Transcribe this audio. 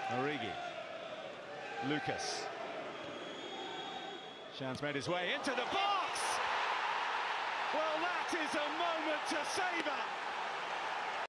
Origi. Lucas. Shan's made his way into the box! Well, that is a moment to savour!